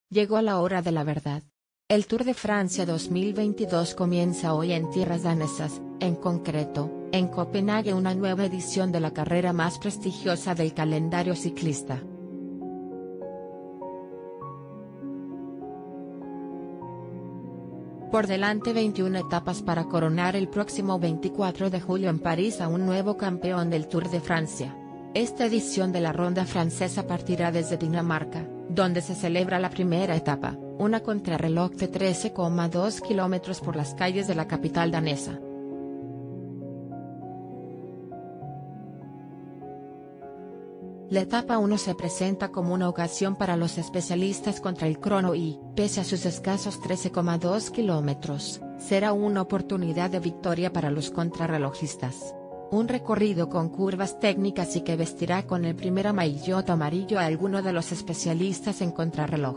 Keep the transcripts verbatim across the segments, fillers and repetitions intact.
Llegó la hora de la verdad. El Tour de Francia dos mil veintidós comienza hoy en tierras danesas, en concreto, en Copenhague, una nueva edición de la carrera más prestigiosa del calendario ciclista. Por delante veintiuna etapas para coronar el próximo veinticuatro de julio en París a un nuevo campeón del Tour de Francia. Esta edición de la ronda francesa partirá desde Dinamarca, donde se celebra la primera etapa, una contrarreloj de trece coma dos kilómetros por las calles de la capital danesa. La etapa uno se presenta como una ocasión para los especialistas contra el crono y, pese a sus escasos trece coma dos kilómetros, será una oportunidad de victoria para los contrarrelojistas. Un recorrido con curvas técnicas y que vestirá con el primer maillot amarillo a alguno de los especialistas en contrarreloj.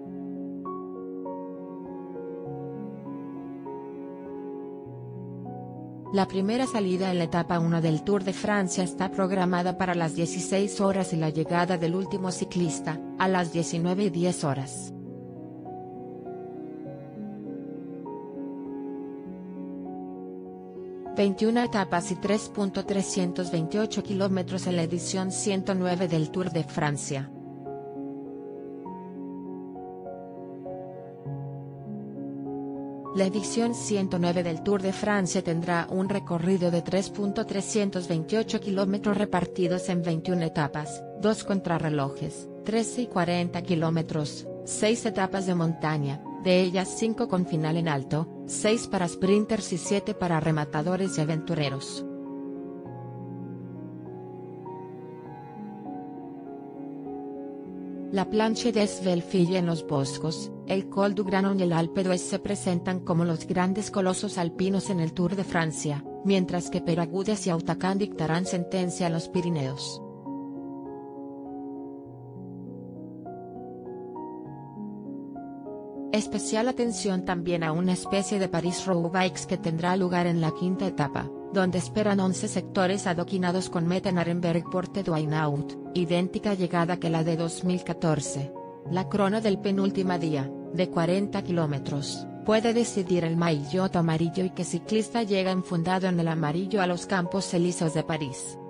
La primera salida en la etapa uno del Tour de Francia está programada para las dieciséis horas y la llegada del último ciclista, a las diecinueve y diez horas. veintiuna etapas y tres mil trescientos veintiocho kilómetros en la edición ciento nueve del Tour de Francia. La edición ciento nueve del Tour de Francia tendrá un recorrido de tres mil trescientos veintiocho kilómetros repartidos en veintiuna etapas, dos contrarrelojes, trece y cuarenta kilómetros, seis etapas de montaña, de ellas cinco con final en alto, seis para sprinters y siete para rematadores y aventureros. La Planche des Belleville en los Boscos, el Col du Granon y el Alpe d'Huez se presentan como los grandes colosos alpinos en el Tour de Francia, mientras que Peyragudes y Hautacán dictarán sentencia en los Pirineos. Especial atención también a una especie de Paris-Roubaix que tendrá lugar en la quinta etapa, donde esperan once sectores adoquinados con meta en Arenberg-Porte du Hainaut, idéntica llegada que la de dos mil catorce. La crono del penúltimo día, de cuarenta kilómetros, puede decidir el maillot amarillo y qué ciclista llega enfundado en el amarillo a los Campos Elíseos de París.